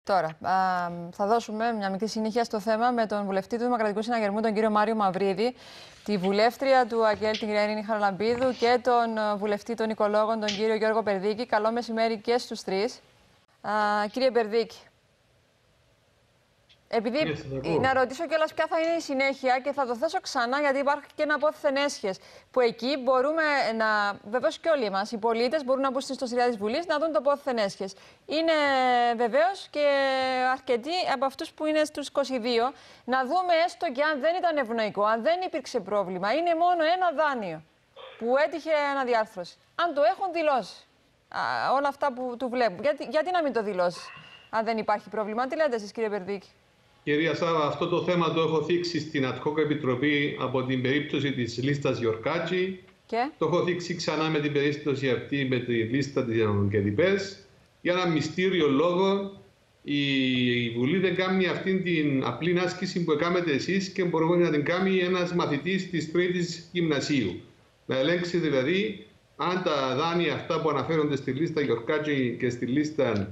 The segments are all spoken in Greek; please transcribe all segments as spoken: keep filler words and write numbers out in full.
Τώρα, α, θα δώσουμε μια μικρή συνέχεια στο θέμα με τον βουλευτή του Δημοκρατικού Συναγερμού, τον κύριο Μάριο Μαυρίδη, τη βουλεύτρια του Αγγέλ, την κυρία Ειρήνη Χαραλαμπίδου, και τον βουλευτή των οικολόγων, τον κύριο Γιώργο Περδίκη. Καλό μεσημέρι και στους τρεις. Α, κύριε Περδίκη, επειδή yes, να ρωτήσω κιόλας ποια θα είναι η συνέχεια και θα το θέσω ξανά, γιατί υπάρχει και ένα απόθεν έσχες που εκεί μπορούμε να, βεβαίως και όλοι εμάς, οι πολίτες μπορούν να μπουν στην ιστοσελίδα της Βουλής να δουν το απόθεν έσχες. Είναι βεβαίως και αρκετοί από αυτούς που είναι στους είκοσι δύο να δούμε έστω και αν δεν ήταν ευνοϊκό, αν δεν υπήρξε πρόβλημα, είναι μόνο ένα δάνειο που έτυχε αναδιάρθρωση. Αν το έχουν δηλώσει, α, όλα αυτά που του βλέπουν, γιατί, γιατί να μην το δηλώσει, αν δεν υπάρχει πρόβλημα? Τι λέτε εσείς, κύριε Περδίκη? Κυρία Σάβα, αυτό το θέμα το έχω θίξει στην Ad hoc Επιτροπή από την περίπτωση της λίστας Γιορκάτζη. Και? Το έχω θίξει ξανά με την περίπτωση αυτή με τη λίστα της Κεντιπές. Για ένα μυστήριο λόγο η Βουλή δεν κάνει αυτή την απλή άσκηση που κάνετε εσείς και μπορούμε να την κάνει ένας μαθητής της τρίτης γυμνασίου. Να ελέγξει δηλαδή αν τα δάνεια αυτά που αναφέρονται στη λίστα Γιορκάτζη και στη λίστα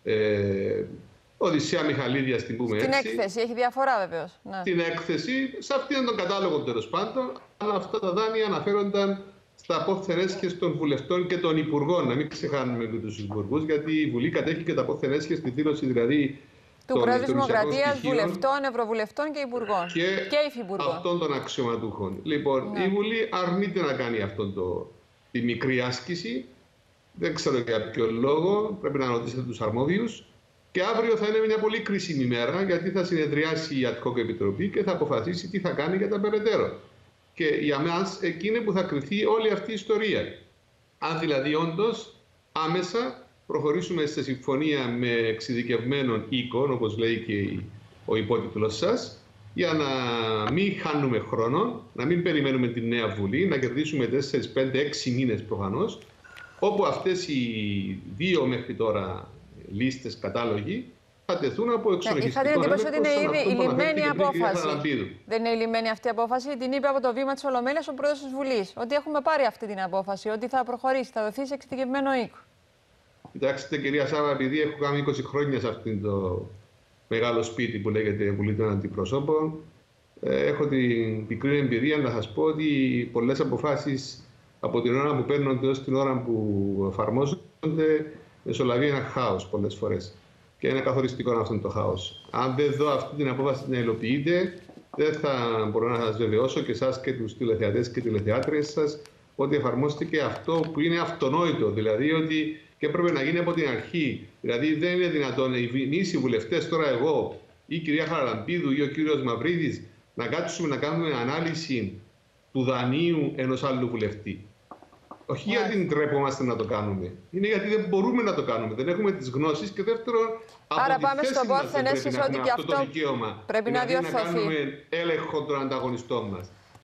ε, Οδυσσέα Μιχαλίδια, στην πούμε στην έτσι. Στην έκθεση, έχει διαφορά βεβαίως. Ναι. Στην έκθεση, σε αυτήν τον κατάλογο τέλος πάντων, αλλά αυτά τα δάνεια αναφέρονταν στα απόθεν έσχες των βουλευτών και των υπουργών. Να μην ξεχάνουμε και τους υπουργούς, γιατί η Βουλή κατέχει και τα απόθεν έσχες, τη δήλωση δηλαδή του Πρόεδρου Δημοκρατίας, βουλευτών, ευρωβουλευτών και υπουργών. Και, και υφυπουργών. Αυτών των αξιωματούχων. Λοιπόν, ναι. Η Βουλή αρνείται να κάνει αυτόν το, τη μικρή άσκηση. Δεν ξέρω για ποιο λόγο, πρέπει να ρωτήσετε τους αρμόδιους. Και αύριο θα είναι μια πολύ κρίσιμη μέρα, γιατί θα συνεδριάσει η Ad hoc Επιτροπή και θα αποφασίσει τι θα κάνει για τα περαιτέρω. Και για μας εκείνη που θα κριθεί όλη αυτή η ιστορία. Αν δηλαδή όντως άμεσα προχωρήσουμε σε συμφωνία με εξειδικευμένων οίκων, όπως λέει και ο υπότιτλος σας, για να μην χάνουμε χρόνο, να μην περιμένουμε τη νέα Βουλή, να κερδίσουμε τέσσερα, πέντε, έξι μήνες προφανώς, όπου αυτές οι δύο μέχρι τώρα λίστες, κατάλογοι, θα τεθούν από εξολογιστικό. Είχατε εντύπωση ότι είναι ήδη η λυμμένη απόφαση. Δεν είναι η λυμμένη αυτή η απόφαση. Την είπε από το βήμα της Ολομέλειας ο πρόεδρος της Βουλής. Ότι έχουμε πάρει αυτή την απόφαση, ότι θα προχωρήσει, θα δοθεί σε εξειδικευμένο οίκο. Κοιτάξτε, κυρία Σάβα, επειδή έχω κάνει είκοσι χρόνια σε αυτό το μεγάλο σπίτι που λέγεται Βουλή των Αντιπροσώπων, έχω την πικρή εμπειρία να σας πω ότι πολλές αποφάσεις από την ώρα που παίρνονται έως την ώρα που εφαρμόζονται μεσολαβεί ένα χάος πολλές φορές. Και είναι καθοριστικό αυτό το χάος. Αν δεν δω αυτή την απόφαση να υλοποιείται, δεν θα μπορώ να σας βεβαιώσω και εσάς και τους τηλεθεατές και τηλεθεάτριες σας ότι εφαρμόστηκε αυτό που είναι αυτονόητο. Δηλαδή ότι και έπρεπε να γίνει από την αρχή. Δηλαδή δεν είναι δυνατόν εμείς οι βουλευτές, τώρα εγώ ή η κυρία Χαραλαμπίδου ή ο κύριος Μαυρίδης, να κάτσουμε να κάνουμε ανάλυση του δανείου ενός άλλου βουλευτή. Όχι yeah. γιατί ντρέπομαστε να το κάνουμε. Είναι γιατί δεν μπορούμε να το κάνουμε. Δεν έχουμε τις γνώσεις και δεύτερον, άρα από πάμε τη θέση στο μας δεν πόθεν πρέπει έσχες να ότι έχουμε και αυτό αυτό το δικαίωμα. πρέπει δηλαδή να διορθωθεί. Να κάνουμε έλεγχο των ανταγωνιστών μας.